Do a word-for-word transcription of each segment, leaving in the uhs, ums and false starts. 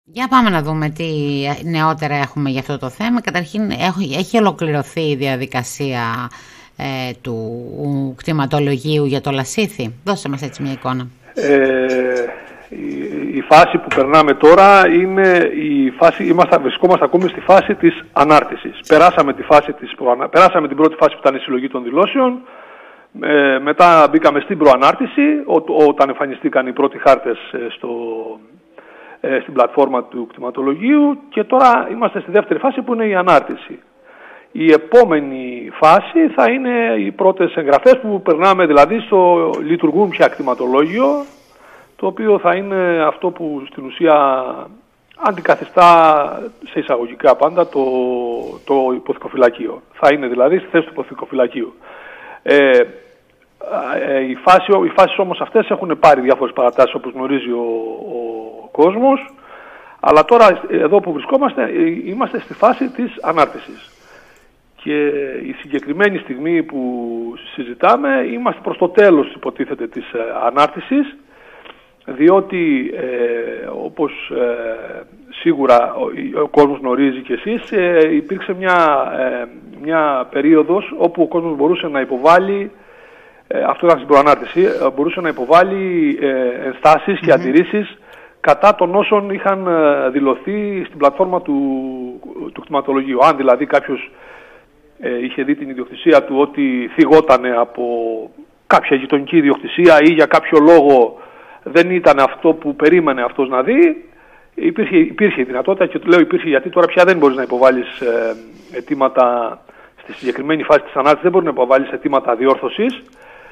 Για πάμε να δούμε τι νεότερα έχουμε για αυτό το θέμα. Καταρχήν έχει, έχει ολοκληρωθεί η διαδικασία ε, του κτηματολογίου για το Λασίθι. Δώσε μας έτσι μια εικόνα. Ε, η, η φάση που περνάμε τώρα είναι η φάση, είμαστε, βρισκόμαστε ακόμη στη φάση της ανάρτησης. Περάσαμε, τη φάση της προανα... Περάσαμε την πρώτη φάση που ήταν η συλλογή των δηλώσεων. Ε, μετά μπήκαμε στην προανάρτηση, ό, όταν εμφανιστήκαν οι πρώτοι χάρτες στο, ε, στην πλατφόρμα του κτηματολογίου, και τώρα είμαστε στη δεύτερη φάση που είναι η ανάρτηση. Η επόμενη φάση θα είναι οι πρώτες εγγραφές που περνάμε, δηλαδή στο λειτουργούν πια κτηματολόγιο, το οποίο θα είναι αυτό που στην ουσία αντικαθιστά σε εισαγωγικά πάντα το, το υποθηκοφυλακείο. Θα είναι δηλαδή στη θέση του υποθηκοφυλακείου. Ε, ε, οι, φάσεις, οι φάσεις όμως αυτές έχουν πάρει διάφορες παρατάσεις, όπως γνωρίζει ο, ο κόσμος, αλλά τώρα εδώ που βρισκόμαστε είμαστε στη φάση της ανάρτησης. Και η συγκεκριμένη στιγμή που συζητάμε είμαστε προς το τέλος, υποτίθεται, της ανάρτησης, διότι ε, όπως ε, σίγουρα ο, ο κόσμος γνωρίζει και εσείς, ε, υπήρξε μια, ε, μια περίοδος όπου ο κόσμος μπορούσε να υποβάλει, ε, αυτό ήταν στην προανάρτηση, ε, μπορούσε να υποβάλει ε, ενστάσεις και mm-hmm. αντιρρήσεις κατά των όσων είχαν ε, δηλωθεί στην πλατφόρμα του, του κτηματολογίου. Αν δηλαδή κάποιος ε, είχε δει την ιδιοκτησία του ότι θυγότανε από κάποια γειτονική ιδιοκτησία ή για κάποιο λόγο δεν ήταν αυτό που περίμενε αυτός να δει, υπήρχε, υπήρχε η δυνατότητα, και του λέω υπήρχε γιατί τώρα πια δεν μπορείς να υποβάλεις ε, αιτήματα, στη συγκεκριμένη φάση της ανάρτησης δεν μπορείς να υποβάλεις αιτήματα διόρθωσης.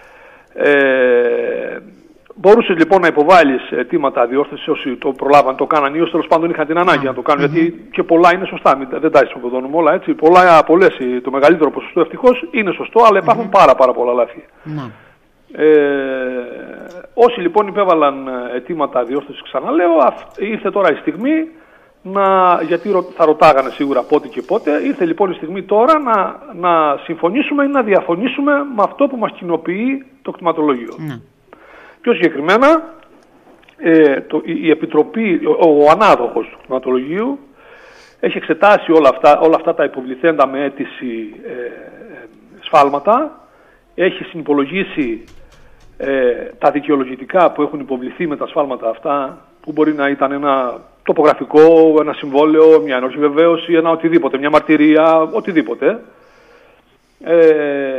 Ε, μπορούσες λοιπόν να υποβάλεις αιτήματα διόρθωσης όσοι το προλάβαν, το κάναν ή όσοι τέλος πάντων είχαν την ανάγκη mm-hmm. να το κάνουν, γιατί και πολλά είναι σωστά, μην, δεν τα ισοπεδώνουμε όλα έτσι, πολλά, πολλές, το μεγαλύτερο ποσοστό ευτυχώς είναι σωστό, αλλά υπάρχουν mm-hmm. πάρα πάρα πολλά λάθη. Mm-hmm. Ε, όσοι λοιπόν υπέβαλαν αιτήματα διόρθωσης, ξαναλέω, ήρθε τώρα η στιγμή να, γιατί θα ρωτάγανε σίγουρα πότε και πότε, ήρθε λοιπόν η στιγμή τώρα να, να συμφωνήσουμε ή να διαφωνήσουμε με αυτό που μας κοινοποιεί το κτηματολόγιο. Mm. Πιο συγκεκριμένα, ε, το, η, η Επιτροπή, ο, ο ανάδοχος του κτηματολογίου έχει εξετάσει όλα αυτά, όλα αυτά τα υποβληθέντα με αίτηση ε, ε, σφάλματα, έχει συνυπολογίσει ε, τα δικαιολογητικά που έχουν υποβληθεί με τα σφάλματα αυτά, που μπορεί να ήταν ένα τοπογραφικό, ένα συμβόλαιο, μια ενόρχη βεβαίωση, ένα οτιδήποτε, μια μαρτυρία, οτιδήποτε, ε,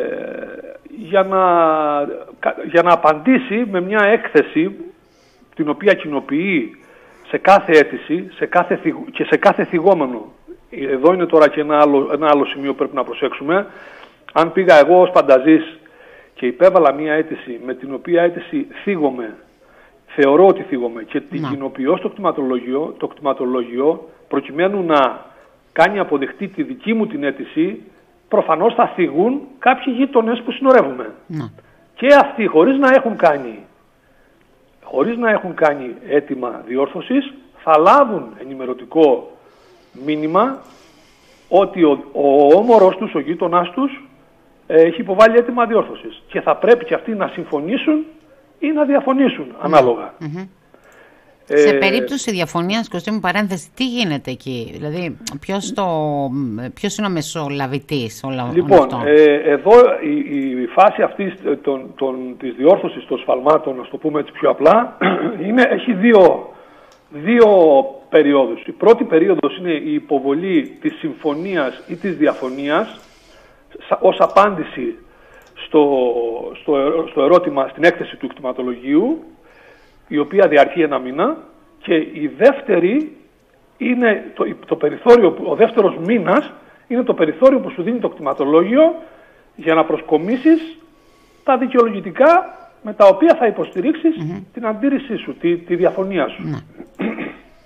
για, να, για να απαντήσει με μια έκθεση την οποία κοινοποιεί σε κάθε αίτηση σε κάθε, και σε κάθε θυγόμενο. Εδώ είναι τώρα και ένα άλλο, ένα άλλο σημείο που πρέπει να προσέξουμε. Αν πήγα εγώ ως φανταζής και υπέβαλα μία αίτηση με την οποία αίτηση θίγομαι, θεωρώ ότι θίγομαι και την να. κοινοποιώ στο κτηματολόγιο, το κτηματολόγιο, προκειμένου να κάνει αποδεκτή τη δική μου την αίτηση, προφανώς θα θυγούν κάποιοι γείτονες που συνορεύουμε. Να. Και αυτοί χωρίς να έχουν κάνει, χωρίς να έχουν κάνει αίτημα διόρθωσης, θα λάβουν ενημερωτικό μήνυμα ότι ο, ο όμορος τους, ο γείτονάς τους, έχει υποβάλει αίτημα διόρθωσης και θα πρέπει και αυτοί να συμφωνήσουν ή να διαφωνήσουν ανάλογα. Mm-hmm. Ε, Σε περίπτωση διαφωνίας, Κωστή μου, παρένθεση, τι γίνεται εκεί, δηλαδή ποιος, το, ποιος είναι ο μεσολαβητής όλα, λοιπόν, ε, εδώ η, η φάση αυτής των, των, της διόρθωσης των σφαλμάτων, να το πούμε έτσι πιο απλά, είναι, έχει δύο, δύο περιόδους. Η πρώτη περίοδος είναι η υποβολή της συμφωνίας ή της διαφωνίας ως απάντηση στο, στο, στο ερώτημα, στην έκθεση του κτηματολογίου, η οποία διαρκεί ένα μήνα, και η δεύτερη είναι το, το περιθώριο, ο δεύτερος μήνας είναι το περιθώριο που σου δίνει το κτηματολόγιο για να προσκομίσεις τα δικαιολογητικά με τα οποία θα υποστηρίξεις mm-hmm. την αντίρρησή σου, τη, τη διαφωνία σου. Mm-hmm.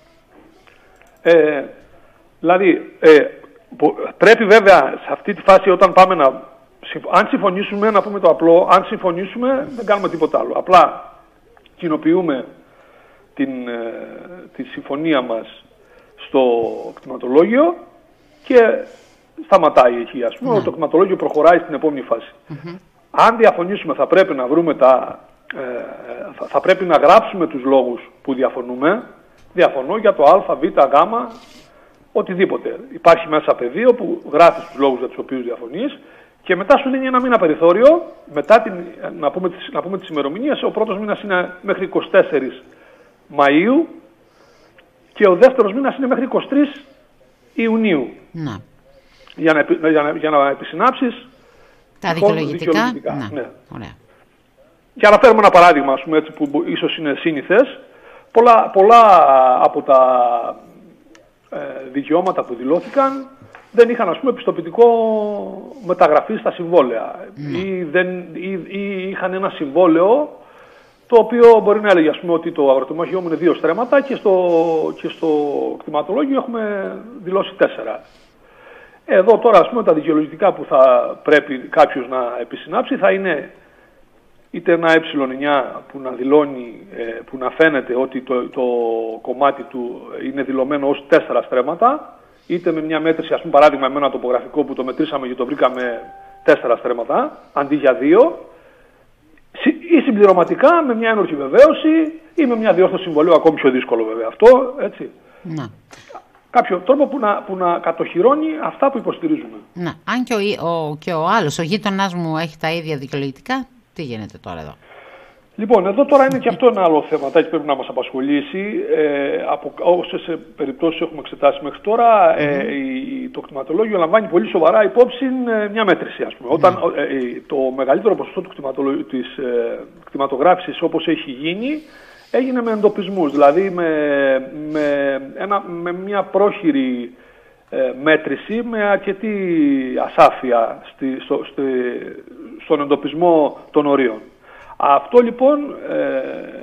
ε, δηλαδή, ε, πρέπει βέβαια σε αυτή τη φάση, όταν πάμε να, αν συμφωνήσουμε, να πούμε το απλό, αν συμφωνήσουμε δεν κάνουμε τίποτα άλλο. Απλά κοινοποιούμε την, τη συμφωνία μας στο κτηματολόγιο και σταματάει εκεί, ας πούμε. Mm. Το κτηματολόγιο προχωράει στην επόμενη φάση. Mm-hmm. Αν διαφωνήσουμε, θα πρέπει να βρούμε τα, ε, θα, θα πρέπει να γράψουμε τους λόγους που διαφωνούμε, διαφωνώ για το α, β, γ, οτιδήποτε. Υπάρχει μέσα πεδίο που γράφει τους λόγους για τους οποίους διαφωνείς και μετά σου δίνει ένα μήνα περιθώριο, μετά την, να, πούμε, να πούμε τις ημερομηνίες, ο πρώτος μήνας είναι μέχρι εικοστή τέταρτη Μαΐου και ο δεύτερος μήνας είναι μέχρι εικοστή τρίτη Ιουνίου. Να. Για να, για να, για να επισυνάψεις τα δικαιολογητικά. δικαιολογητικά. Ναι. Ναι. Ωραία. Και αναφέρουμε ένα παράδειγμα, ας πούμε, έτσι, που ίσως είναι σύνηθες. Πολλά, πολλά από τα ε, δικαιώματα που δηλώθηκαν δεν είχαν, ας πούμε, επιστοποιητικό μεταγραφή στα συμβόλαια. Mm. Ή, δεν, ή, ή είχαν ένα συμβόλαιο το οποίο μπορεί να έλεγε, ας πούμε, ότι το αγροτεμάχιό μου είναι δύο στρέμματα και στο, και στο κτηματολόγιο έχουμε δηλώσει τέσσερα. Εδώ τώρα, ας πούμε, τα δικαιολογητικά που θα πρέπει κάποιος να επισυνάψει θα είναι είτε ένα ε εννιά που να δηλώνει, που να φαίνεται ότι το, το κομμάτι του είναι δηλωμένο ως τέσσερα στρέμματα, είτε με μια μέτρηση, ας πούμε, παράδειγμα, με ένα τοπογραφικό που το μετρήσαμε και το βρήκαμε τέσσερα στρέμματα, αντί για δύο, ή συμπληρωματικά με μια ένορκη βεβαίωση ή με μια διόρθωση συμβολίου, ακόμη πιο δύσκολο βέβαια αυτό, έτσι. Να. Κάποιο τρόπο που να, που να κατοχυρώνει αυτά που υποστηρίζουμε. Να. Αν και ο, ο, και ο άλλος, ο γείτονάς μου έχει τα ίδια δικαιολογητικά, τι γίνεται τώρα εδώ? Λοιπόν, εδώ τώρα είναι και αυτό ένα άλλο θεματάκι που πρέπει να μας απασχολήσει. Ε, από όσες περιπτώσεις έχουμε εξετάσει μέχρι τώρα, ε, η, το κτηματολόγιο λαμβάνει πολύ σοβαρά υπόψη ε, μια μέτρηση, ας πούμε. Mm. Όταν ε, ε, το μεγαλύτερο ποσοστό του κτηματολο... της ε, κτηματογράφησης όπως έχει γίνει, έγινε με εντοπισμούς, δηλαδή με, με, ένα, με μια πρόχειρη ε, μέτρηση, με αρκετή ασάφεια στη, στο, στη, στον εντοπισμό των ορίων. Αυτό λοιπόν ε,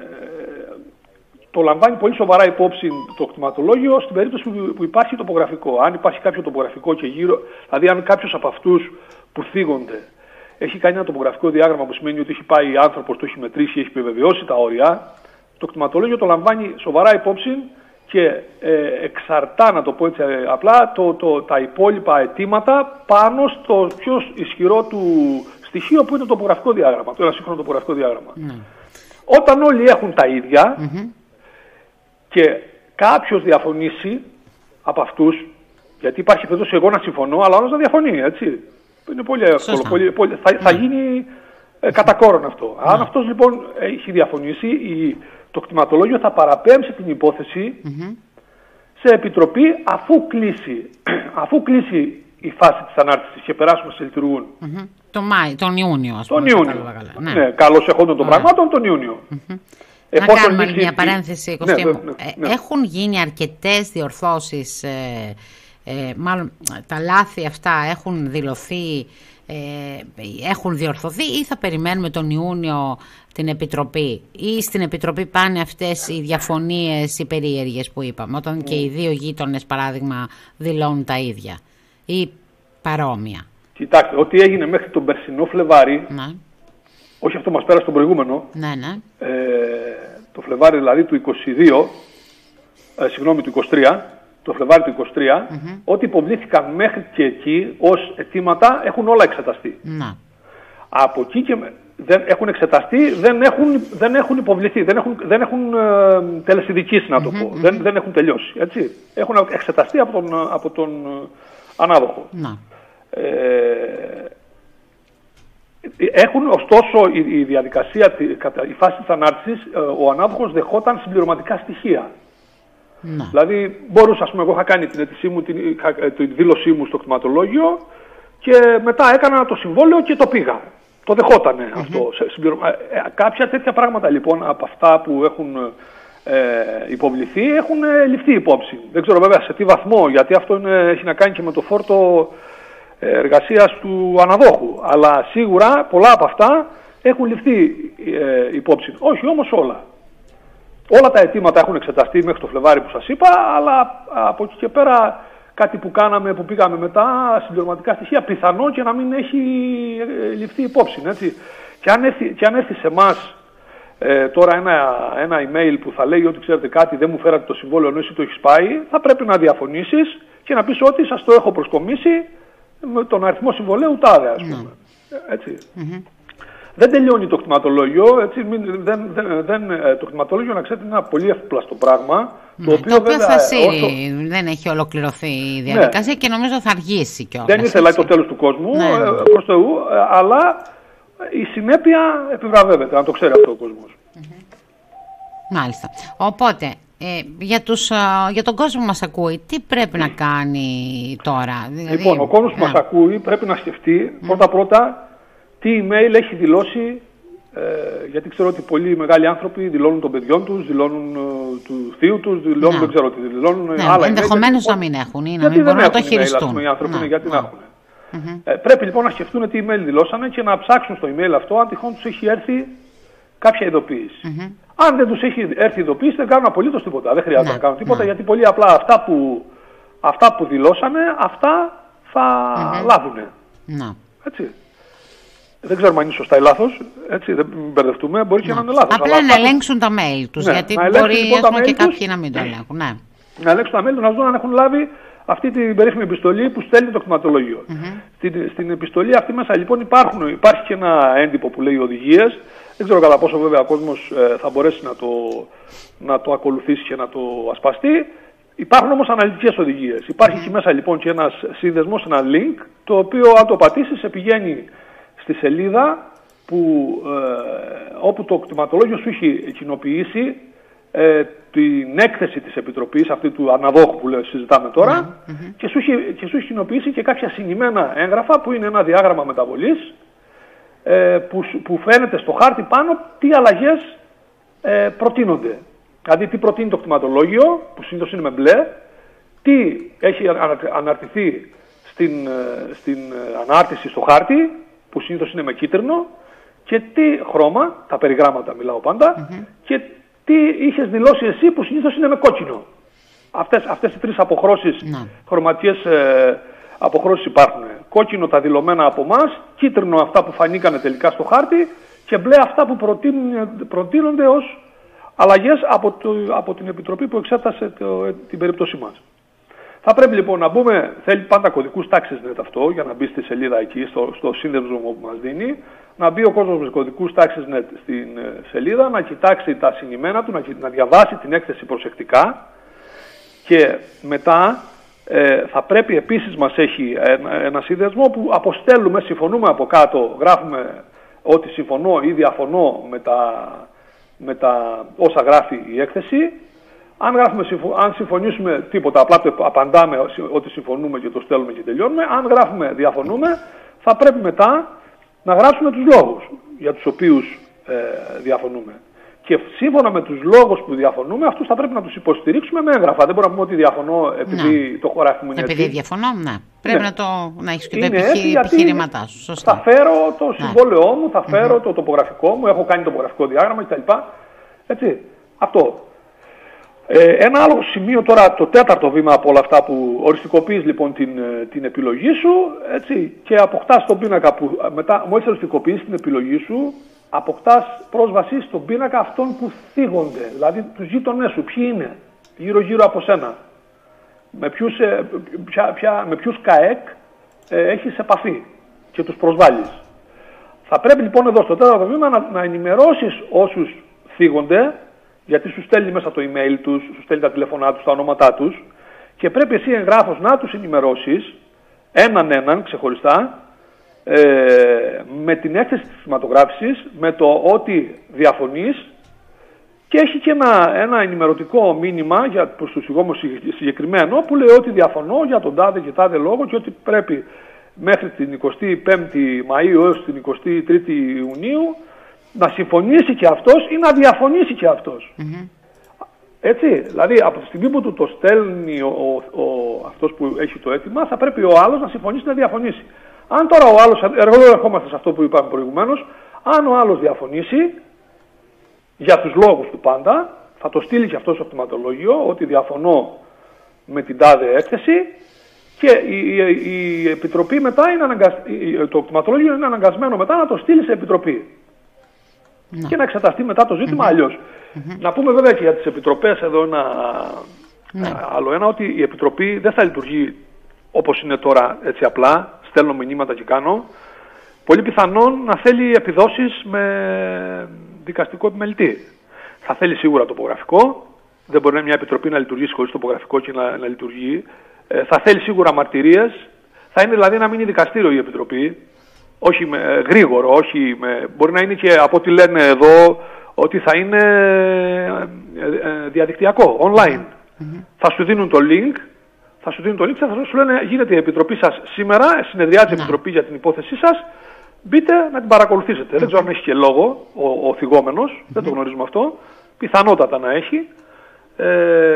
το λαμβάνει πολύ σοβαρά υπόψη το κτηματολόγιο στην περίπτωση που, που υπάρχει τοπογραφικό. Αν υπάρχει κάποιο τοπογραφικό και γύρω, δηλαδή αν κάποιος από αυτούς που θίγονται έχει κάνει ένα τοπογραφικό διάγραμμα που σημαίνει ότι έχει πάει άνθρωπος, το έχει μετρήσει, έχει επιβεβαιώσει τα όρια, το κτηματολόγιο το λαμβάνει σοβαρά υπόψη και ε, εξαρτά, να το πω έτσι απλά, το, το, τα υπόλοιπα αιτήματα πάνω στο πιο ισχυρό του στοιχείο που είναι το τοπογραφικό διάγραμμα, το ένα σύγχρονο τοπογραφικό διάγραμμα. Mm. Όταν όλοι έχουν τα ίδια mm-hmm. και κάποιος διαφωνήσει από αυτούς, γιατί υπάρχει περίπτωση εγώ να συμφωνώ, αλλά άλλος να διαφωνεί, έτσι. Είναι πολύ εύκολο. Πολύ, πολύ, θα, mm. θα γίνει ε, κατά κόρον αυτό. Mm. Αν αυτός λοιπόν έχει διαφωνήσει, η, το κτηματολόγιο θα παραπέμψει την υπόθεση mm-hmm. σε επιτροπή αφού κλείσει, αφού κλείσει η φάση της ανάρτησης και περάσουμε σε λειτουργούν. Mm-hmm. Τον Μάη, τον Ιούνιο, ας πούμε. Τον Ιούνιο. Ναι, ναι, καλώς εχόντων των πραγμάτων, τον Ιούνιο. Mm-hmm. Να κάνουμε λύσει... μια παρένθεση, Κωστή μου. Ναι, ναι, ναι. Έχουν γίνει αρκετές διορθώσεις, ε, ε, μάλλον τα λάθη αυτά έχουν δηλωθεί, ε, έχουν διορθωθεί ή θα περιμένουμε τον Ιούνιο την Επιτροπή ή στην Επιτροπή πάνε αυτές οι διαφωνίες οι περίεργες που είπαμε, όταν mm. και οι δύο γείτονες παράδειγμα δηλώνουν τα ίδια ή παρόμοια? Κοιτάξτε, ό,τι έγινε μέχρι τον περσινό Φλεβάρι, ναι. όχι αυτό μας πέρασε τον προηγούμενο, ναι, ναι. Ε, το Φλεβάρι δηλαδή του είκοσι δύο, ε, συγγνώμη του είκοσι τρία, το Φλεβάρι του είκοσι τρία, mm-hmm. ό,τι υποβλήθηκαν μέχρι και εκεί ως αιτήματα έχουν όλα εξεταστεί. Να. Από εκεί και δεν έχουν εξεταστεί, δεν έχουν, δεν έχουν υποβληθεί, δεν έχουν, δεν έχουν ε, τελεσιδικήσει, να το πω, mm-hmm. δεν, δεν έχουν τελειώσει. Έτσι. Έχουν εξεταστεί από τον, από τον ανάδοχο. Να. Ε, έχουν, ωστόσο, η, η διαδικασία, η φάση της ανάρτησης, ο ανάδοχος δεχόταν συμπληρωματικά στοιχεία. Να. Δηλαδή, μπορούσα, ας πούμε, εγώ είχα κάνει την αίτησή μου, την, την δήλωσή μου στο κτηματολόγιο και μετά έκανα το συμβόλαιο και το πήγα. Το δεχότανε mm-hmm. αυτό. Συμπληρωμα... Ε, κάποια τέτοια πράγματα, λοιπόν, από αυτά που έχουν ε, υποβληθεί, έχουν ε, ληφθεί υπόψη. Δεν ξέρω βέβαια σε τι βαθμό, γιατί αυτό είναι, έχει να κάνει και με το φόρτο εργασίας του αναδόχου. Αλλά σίγουρα πολλά από αυτά έχουν ληφθεί ε, υπόψη. Όχι όμως όλα. Όλα τα αιτήματα έχουν εξεταστεί μέχρι το Φλεβάρι που σας είπα, αλλά από εκεί και πέρα κάτι που κάναμε, που πήγαμε μετά, συμπληρωματικά στοιχεία, πιθανό και να μην έχει ε, ληφθεί υπόψη. Έτσι. Και, αν έρθει, και αν έρθει σε εμάς ε, τώρα ένα, ένα email που θα λέει ότι ξέρετε κάτι, δεν μου φέρατε το συμβόλαιο ενώ εσύ το έχεις πάει, θα πρέπει να διαφωνήσεις και να πεις ότι σας το έχω προσκομίσει με τον αριθμό συμβολέου τάδε, ας πούμε. Mm. Έτσι. Mm-hmm. Δεν τελειώνει το κτηματολόγιο, έτσι, μην, δεν, δεν, δεν, το κτηματολόγιο να ξέρετε είναι ένα πολύ εύπλαστο πράγμα. Ναι, το οποίο, το οποίο βέβαια, θα σύρει, όσο... δεν έχει ολοκληρωθεί η διαδικασία, ναι, και νομίζω θα αργήσει κιόλας. Δεν ήθελα το τέλος του κόσμου, ναι, ναι. προς Θεού, αλλά η συνέπεια επιβραβεύεται, αν το ξέρει αυτό ο κόσμος. Mm-hmm. Μάλιστα. Οπότε, ε, για, τους, για τον κόσμο που μας ακούει, τι πρέπει να κάνει τώρα? Δηλαδή, λοιπόν, ο κόσμος που μας ακούει πρέπει να σκεφτεί mm. πρώτα-πρώτα τι email έχει δηλώσει, ε, γιατί ξέρω ότι πολλοί μεγάλοι άνθρωποι δηλώνουν των παιδιών τους, δηλώνουν ε, του θείου τους, δηλώνουν, ναι, δεν ξέρω τι δηλώνουν. Ναι, άλλα ενδεχομένως email, να μην έχουν ή να μην μπορούν να το χειριστούν. Οι άνθρωποι, ναι, γιατί ναι. να έχουν. Mm-hmm. Ε, πρέπει λοιπόν να σκεφτούν τι email δηλώσανε και να ψάξουν στο email αυτό αν τυχόν τους έχει έρθει κάποια ειδοποίηση. Mm-hmm. Αν δεν τους έχει έρθει ειδοποίηση, δεν κάνουν απολύτως τίποτα. Δεν χρειάζεται, ναι, να κάνουν τίποτα, ναι, γιατί πολύ απλά αυτά που, αυτά που δηλώσανε, αυτά θα mm-hmm. λάβουν. Ναι. Έτσι. Δεν ξέρουμε αν είναι σωστά ή λάθος, έτσι, δεν μπερδευτούμε, μπορεί, ναι, και να είναι λάθος. Απλά αλλά να ελέγξουν τα mail τους, ναι, γιατί μπορεί λοιπόν, και κάποιοι να μην το ελέγχουν. Ναι. Να ελέγξουν τα mail τους, να δουν αν έχουν λάβει αυτή την περίφημη επιστολή που στέλνει το κτηματολόγιο. Mm-hmm. Στην, στην επιστολή αυτή μέσα λοιπόν υπάρχουν, υπάρχει και ένα έντυπο που λέει οδηγίες. Δεν ξέρω κατά πόσο βέβαια ο κόσμος ε, θα μπορέσει να το, να το ακολουθήσει και να το ασπαστεί. Υπάρχουν όμως αναλυτικές οδηγίες. Υπάρχει mm-hmm. εκεί μέσα λοιπόν και ένας σύνδεσμος, ένα link, το οποίο αν το πατήσεις σε πηγαίνει στη σελίδα που, ε, όπου το κτηματολόγιο σου έχει κοινοποιήσει ε, την έκθεση της Επιτροπής, αυτή του αναδόχου που λέει, συζητάμε τώρα, mm-hmm. και, σου έχει, και σου έχει κοινοποιήσει και κάποια συγκεκριμένα έγγραφα που είναι ένα διάγραμμα μεταβολής, ε, που, που φαίνεται στο χάρτη πάνω τι αλλαγές ε, προτείνονται. Δηλαδή τι προτείνει το κτηματολόγιο, που συνήθως είναι με μπλε, τι έχει αναρτηθεί στην, στην ανάρτηση στο χάρτη, που συνήθως είναι με κίτρινο, και τι χρώμα, τα περιγράμματα μιλάω πάντα, mm-hmm. και τι είχες δηλώσει εσύ που συνήθως είναι με κόκκινο. Αυτές, αυτές οι τρεις αποχρώσεις, mm. χρωματικές ε, αποχρώσεις υπάρχουν. Κόκκινο τα δηλωμένα από εμάς, κίτρινο αυτά που φανήκανε τελικά στο χάρτη και μπλε αυτά που προτείνονται ως αλλαγές από, το, από την Επιτροπή που εξέτασε το, την περίπτωσή μας. Θα πρέπει λοιπόν να μπούμε, θέλει πάντα κωδικούς τάξης net αυτό, για να μπει στη σελίδα εκεί, στο, στο σύνδεσμο που μας δίνει, να μπει ο κόσμος με κωδικούς τάξης net στην σελίδα, να κοιτάξει τα συνημένα του, να, να διαβάσει την έκθεση προσεκτικά και μετά ε, θα πρέπει επίσης μας έχει ένα, ένα σύνδεσμο που αποστέλουμε, συμφωνούμε από κάτω, γράφουμε ότι συμφωνώ ή διαφωνώ με τα, με τα όσα γράφει η έκθεση. Αν, γράφουμε, αν συμφωνήσουμε τίποτα, απλά το απαντάμε ότι συμφωνούμε και το στέλνουμε και τελειώνουμε. Αν γράφουμε διαφωνούμε, θα πρέπει μετά να γράψουμε τους λόγους για τους οποίους ε, διαφωνούμε. Και σύμφωνα με τους λόγους που διαφωνούμε, αυτούς θα πρέπει να τους υποστηρίξουμε με έγγραφα. Δεν μπορούμε να πούμε ότι διαφωνώ επειδή ναι. το χωράφι μου είναι επειδή έτσι. διαφωνώ, ναι. Πρέπει ναι. να, το, να έχεις και τα επιχει... επιχειρήματά σου. Σωστά. Θα φέρω το συμβόλαιό μου, θα φέρω mm-hmm. το τοπογραφικό μου, έχω κάνει τοπογραφικό διάγραμμα κτλ. Έτσι. Αυτό. Ε, ένα άλλο σημείο τώρα, το τέταρτο βήμα από όλα αυτά που οριστικοποιείς λοιπόν την, την επιλογή σου, έτσι, και αποκτάς τον πίνακα που μετά, μόλις οριστικοποιείς την επιλογή σου, αποκτάς πρόσβαση στον πίνακα αυτών που θίγονται, δηλαδή τους γείτονές σου, ποιοι είναι γύρω-γύρω από σένα, με ποιους, ποια, ποια, με ποιους ΚΑΕΚ ε, έχεις επαφή και τους προσβάλλεις. Θα πρέπει λοιπόν εδώ στο τέταρτο βήμα να, να ενημερώσεις όσους θίγονται, γιατί σου στέλνει μέσα το email τους, σου στέλνει τα τηλέφωνά τους, τα ονόματά τους και πρέπει εσύ εγγράφος να τους ενημερώσεις έναν έναν ξεχωριστά ε, με την έκθεση της σηματογράφησης, με το ότι διαφωνείς και έχει και ένα, ένα ενημερωτικό μήνυμα για, προς τους συγγόμους συγκεκριμένο που λέει ότι διαφωνώ για τον τάδε και τάδε λόγο και ότι πρέπει μέχρι την εικοστή πέμπτη Μαΐου έως την εικοστή τρίτη Ιουνίου να συμφωνήσει και αυτός ή να διαφωνήσει και αυτός. Mm-hmm. Έτσι, δηλαδή από τη στιγμή που του το στέλνει ο, ο, ο, αυτός που έχει το αίτημα, θα πρέπει ο άλλος να συμφωνήσει να διαφωνήσει. Αν τώρα ο άλλος, εγώ ερχόμαστε σε αυτό που είπαμε προηγουμένως, αν ο άλλος διαφωνήσει, για τους λόγους του πάντα, θα το στείλει και αυτό στο κτηματολόγιο, ότι διαφωνώ με την τάδε έκθεση και η, η, η Επιτροπή μετά, είναι αναγκασ... το κτηματολόγιο είναι αναγκασμένο μετά να το στείλει σε Επιτροπή. No. Και να εξεταστεί μετά το ζήτημα mm-hmm. αλλιώς. Mm-hmm. Να πούμε βέβαια και για τις επιτροπές εδώ ένα no. άλλο ένα, ότι η Επιτροπή δεν θα λειτουργεί όπως είναι τώρα έτσι απλά, στέλνω μηνύματα και κάνω. πολύ πιθανόν να θέλει επιδόσεις με δικαστικό επιμελητή. Θα θέλει σίγουρα τοπογραφικό, δεν μπορεί μια επιτροπή να λειτουργήσει χωρίς τοπογραφικό και να, να λειτουργεί. Ε, θα θέλει σίγουρα μαρτυρίες, θα είναι δηλαδή να μείνει δικαστήριο η επιτροπή, όχι με, ε, γρήγορο, όχι με, μπορεί να είναι και από ό,τι λένε εδώ, ότι θα είναι ε, ε, διαδικτυακό, online. Mm-hmm. Θα σου δίνουν το link, θα σου δίνουν το link και θα σου λένε γίνεται η επιτροπή σας σήμερα, συνεδριάζει η επιτροπή για την υπόθεσή σας, μπείτε να την παρακολουθήσετε. Mm-hmm. Δεν ξέρω αν έχει και λόγο ο, ο θυγόμενος, mm-hmm. δεν το γνωρίζουμε αυτό, πιθανότατα να έχει, ε,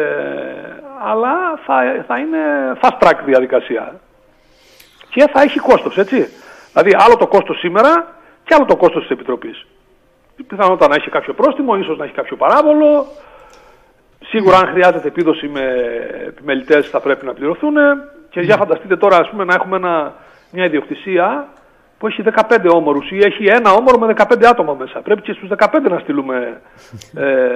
αλλά θα, θα είναι fast track διαδικασία και θα έχει κόστος, έτσι. Δηλαδή άλλο το κόστος σήμερα και άλλο το κόστος της επιτροπής. Πιθανότατα να έχει κάποιο πρόστιμο, ίσως να έχει κάποιο παράβολο. Σίγουρα αν χρειάζεται επίδοση με επιμελητές θα πρέπει να πληρωθούν. Και για φανταστείτε τώρα ας πούμε, να έχουμε ένα, μια ιδιοκτησία που έχει δεκαπέντε όμορους ή έχει ένα όμορο με δεκαπέντε άτομα μέσα. Πρέπει και στους δεκαπέντε να στείλουμε... Ε, ε,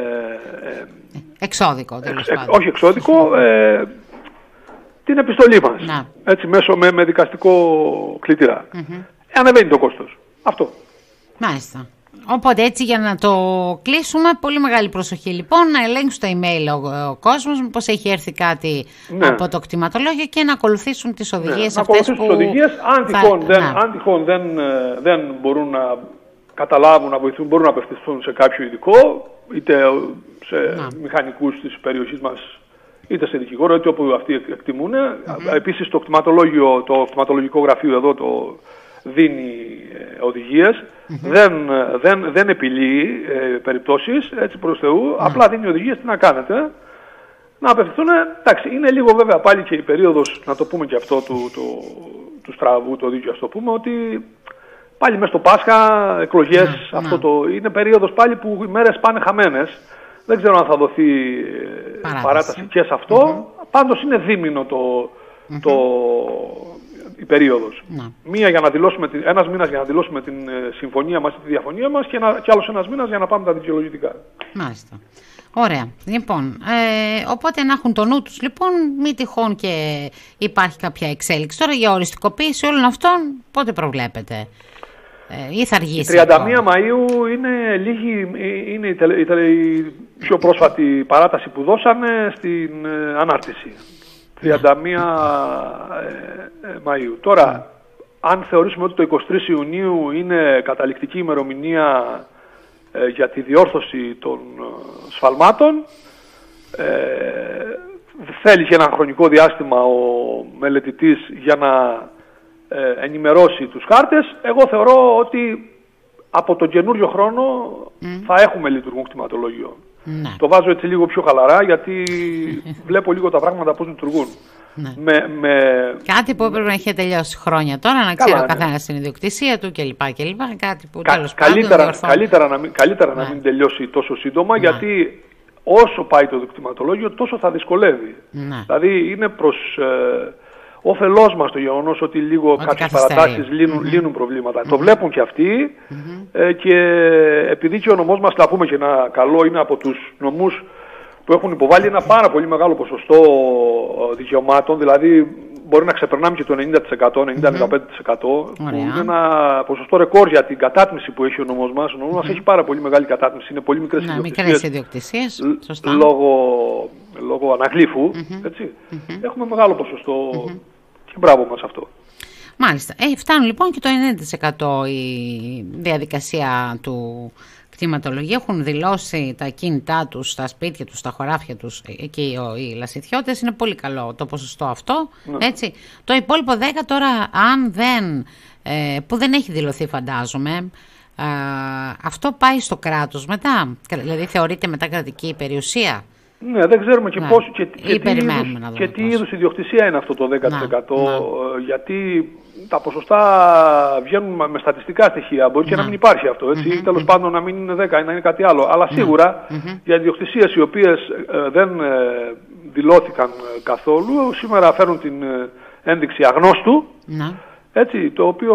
εξώδικο, τέλος πάντων. Όχι εξώδικο, ε, την επιστολή μας. Να. Έτσι μέσω με, με δικαστικό κλητήρα. Mm-hmm. Ε, ανεβαίνει το κόστος. Αυτό. Μάλιστα. Οπότε έτσι για να το κλείσουμε, πολύ μεγάλη προσοχή λοιπόν, να ελέγξουν στο email ο, ο κόσμος, μήπως έχει έρθει κάτι ναι. από το κτηματολόγιο και να ακολουθήσουν τις οδηγίες ναι, αυτές να που... τις οδηγίες, αν τυχόν, θα... δεν, αν τυχόν δεν, δεν μπορούν να καταλάβουν, να βοηθούν, μπορούν να απευθυνθούν σε κάποιο ειδικό, είτε σε να. μηχανικούς της περιοχής μας, είτε σε δικηγόρο, είτε όπου αυτοί εκτιμούν. Mm-hmm. Επίσης το κτηματολόγιο, το κτηματολογικό γραφείο εδώ το δίνει ε, οδηγίες, mm-hmm. δεν, δεν, δεν επιλύει ε, περιπτώσεις, έτσι προς Θεού, mm-hmm. απλά δίνει οδηγίες τι να κάνετε, να απευθυνθούν. Εντάξει, είναι λίγο βέβαια πάλι και η περίοδος, να το πούμε και αυτό του, του, του στραβού, το δίκαιο, ας το πούμε, ότι πάλι μέσα στο Πάσχα, εκλογές, mm-hmm. αυτό το, είναι περίοδος πάλι που οι μέρες πάνε χαμένες. Δεν ξέρω αν θα δοθεί παράταση, παράταση και σε αυτό, mm-hmm. πάντως είναι δίμηνο το, mm-hmm. το η περίοδος. Να. Μία για να δηλώσουμε, ένας μήνας για να δηλώσουμε την ε, συμφωνία μας ή τη διαφωνία μας και, ένα, και άλλος ένας μήνας για να πάμε τα δικαιολογητικά. Μάλιστα. Ωραία. Λοιπόν, ε, οπότε να έχουν το νου τους λοιπόν, μη τυχόν και υπάρχει κάποια εξέλιξη. Τώρα για οριστικοποίηση όλων αυτών πότε προβλέπετε ε, ή θα αργήσει? τριάντα μία Μαΐου είναι, λίγη, είναι η, τελε, η, τελε, η πιο πρόσφατη παράταση που δώσανε στην ε, ανάρτηση. τριάντα μία ε, ε, Μαΐου. Τώρα, mm. αν θεωρήσουμε ότι το εικοστή τρίτη Ιουνίου είναι καταληκτική ημερομηνία ε, για τη διόρθωση των ε, σφαλμάτων, ε, θέλει και ένα χρονικό διάστημα ο μελετητής για να ε, ενημερώσει τους χάρτες. Εγώ θεωρώ ότι από τον καινούριο χρόνο mm. θα έχουμε λειτουργούν κτηματολόγιο. Ναι. Το βάζω έτσι λίγο πιο χαλαρά γιατί βλέπω λίγο τα πράγματα πώς λειτουργούν. Ναι. Με, με... Κάτι που έπρεπε να είχε τελειώσει χρόνια τώρα, να ξέρει ο καθένας την ιδιοκτησία του κλπ. Κάτι που Κα, τέλος καλύτερα, πάντων καλύτερα, να μην, καλύτερα ναι. να μην τελειώσει τόσο σύντομα ναι. γιατί όσο πάει το κτηματολόγιο τόσο θα δυσκολεύει. Ναι. Δηλαδή είναι προς ε, όφελός μας το γεγονός ότι λίγο ότι κάποιες παρατάσεις λύνουν, mm-hmm. λύνουν προβλήματα. Mm-hmm. Το βλέπουν και αυτοί mm-hmm. ε, και επειδή και ο νομός μας, θα πούμε και ένα καλό, είναι από τους νομούς που έχουν υποβάλει ένα πάρα πολύ μεγάλο ποσοστό δικαιωμάτων, δηλαδή μπορεί να ξεπερνάμε και το ενενήντα τοις εκατό, ενενήντα με ενενήντα πέντε τοις εκατό, mm-hmm. που είναι ένα ποσοστό ρεκόρ για την κατάτμιση που έχει ο νόμος μας. Ο νόμος mm-hmm. μας έχει πάρα πολύ μεγάλη κατάτμιση, είναι πολύ μικρές ναι, ιδιοκτησίες, ιδιοκτησίες λόγω, λόγω αναγλύφου, mm-hmm. έτσι. Mm-hmm. Έχουμε μεγάλο ποσοστό mm-hmm. και μπράβο μας αυτό. Μάλιστα. Ε, φτάνουν λοιπόν και το ενενήντα τοις εκατό η διαδικασία του κτηματολογίου. Έχουν δηλώσει τα κίνητά τους, τα σπίτια τους, τα χωράφια τους και οι, οι λασιθιώτες. Είναι πολύ καλό το ποσοστό αυτό. Ναι. Έτσι. Το υπόλοιπο δέκα τώρα, αν δεν, ε, που δεν έχει δηλωθεί φαντάζομαι, ε, αυτό πάει στο κράτος μετά. Δηλαδή θεωρείται μετά κρατική περιουσία. Ναι, δεν ξέρουμε και, ναι. πώς, και, και τι είδους, και τι είδους ιδιοκτησία είναι αυτό το δέκα τοις εκατό, να, να. γιατί τα ποσοστά βγαίνουν με στατιστικά στοιχεία, μπορεί να. και να μην υπάρχει αυτό, έτσι, mm-hmm, τέλος mm-hmm. πάντων να μην είναι δέκα, να είναι κάτι άλλο, αλλά σίγουρα mm-hmm. για ιδιοκτησίες οι οποίες ε, δεν ε, δηλώθηκαν καθόλου, σήμερα φέρουν την ε, ένδειξη αγνώστου, να. έτσι, το οποίο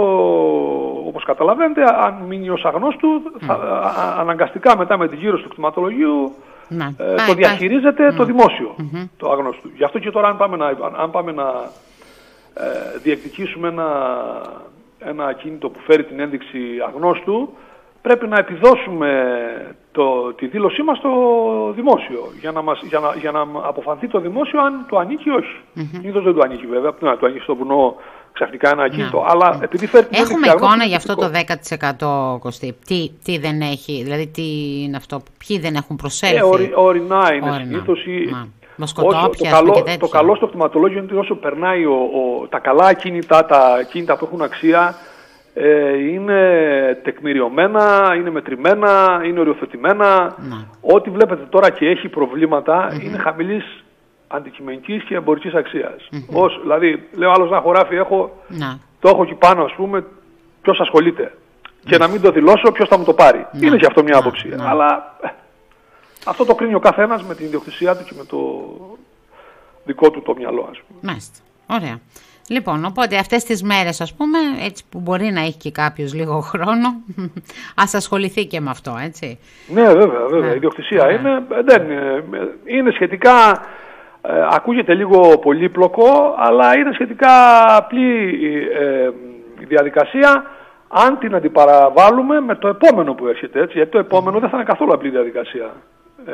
όπως καταλαβαίνετε, αν μείνει ως αγνώστου, θα, α, αναγκαστικά μετά με τη γύρωση του κτηματολογίου, να. Ε, το διαχειρίζεται να. το δημόσιο, mm-hmm. το αγνώστου. Γι' αυτό και τώρα αν πάμε να, αν πάμε να ε, διεκδικήσουμε ένα ένα ακίνητο που φέρει την ένδειξη αγνώστου, πρέπει να επιδώσουμε το, τη δήλωσή μας στο δημόσιο, για να, μας, για, να, για να αποφανθεί το δημόσιο αν το ανήκει ή όχι. Mm-hmm. Συνήθως δεν το ανήκει βέβαια, να το ανήκει στο βουνό ξαφνικά ένα ακίνητο, yeah. αλλά επειδή φέρει την Έχουμε εικόνα για αυτό το δέκα τοις εκατό, Κωστή, τι, τι δεν έχει, δηλαδή τι είναι αυτό, ποιοι δεν έχουν προσέλθει. Ε, ορι, ορεινά είναι συνήθως. Όσο, το, καλό, το καλό στο κτηματολόγιο είναι ότι όσο περνάει ο, ο, τα καλά ακίνητα, τα ακίνητα που έχουν αξία, ε, είναι τεκμηριωμένα, είναι μετρημένα, είναι οριοθετημένα. Να. Ό,τι βλέπετε τώρα και έχει προβλήματα mm-hmm. είναι χαμηλής αντικειμενικής και εμπορικής αξίας. Mm-hmm. Ως, δηλαδή, λέω άλλος ένα χωράφι έχω, να. το έχω εκεί πάνω, ας πούμε, ποιος ασχολείται. Mm-hmm. Και να μην το δηλώσω, ποιος θα μου το πάρει. Να. Είναι και αυτό μια άποψη. Να. Αλλά αυτό το κρίνει ο καθένας με την ιδιοκτησία του και με το δικό του το μυαλό, ας πούμε. Μάλιστα. Ωραία. Λοιπόν, οπότε αυτές τις μέρες, ας πούμε, έτσι που μπορεί να έχει και κάποιος λίγο χρόνο, ας ασχοληθεί και με αυτό, έτσι. Ναι, βέβαια, βέβαια. Ναι. Η ιδιοκτησία ναι. είναι, δεν, είναι σχετικά, ε, ακούγεται λίγο πολύπλοκο, αλλά είναι σχετικά απλή ε, η διαδικασία, αν την αντιπαραβάλλουμε με το επόμενο που έρχεται, έτσι, γιατί το επόμενο δεν θα είναι καθόλου απλή διαδικασία. Ε,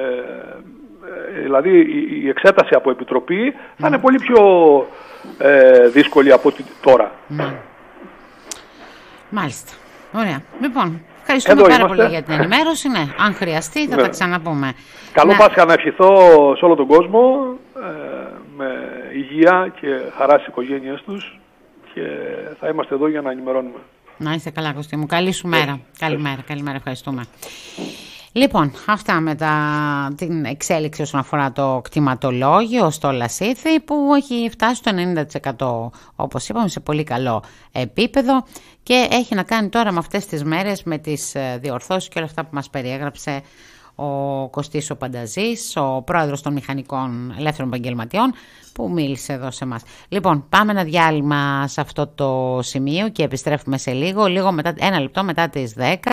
ε, δηλαδή η, η εξέταση από επιτροπή θα είναι πολύ πιο ε, δύσκολη από τώρα. Mm. Μάλιστα. Ωραία. Λοιπόν, ευχαριστούμε πάρα είμαστε. πολύ για την ενημέρωση. Ναι, αν χρειαστεί θα ναι. τα ξαναπούμε. Καλό να... Πάσχα να ευχηθώ σε όλο τον κόσμο ε, με υγεία και χαρά στις οικογένειές τους και θα είμαστε εδώ για να ενημερώνουμε. Να είστε καλά, Κωστή μου. Καλή σου μέρα. Yeah. Καλημέρα, καλημέρα. Ευχαριστούμε. Λοιπόν, αυτά με τα, την εξέλιξη όσον αφορά το κτηματολόγιο στο Λασίθι που έχει φτάσει στο ενενήντα τοις εκατό, όπως είπαμε, σε πολύ καλό επίπεδο και έχει να κάνει τώρα με αυτές τις μέρες με τις διορθώσεις και όλα αυτά που μας περιέγραψε ο Κωστής ο Πανταζής, ο πρόεδρος των Μηχανικών Ελεύθερων Επαγγελματιών που μίλησε εδώ σε εμάς. Λοιπόν, πάμε ένα διάλειμμα σε αυτό το σημείο και επιστρέφουμε σε λίγο, λίγο μετά, ένα λεπτό μετά τις δέκα.